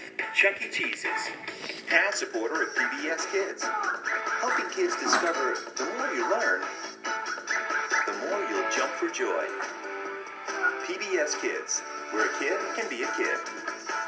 Chuck E. Cheese's. Proud supporter of PBS Kids. Helping kids discover the more you learn, the more you'll jump for joy. PBS Kids, where a kid can be a kid.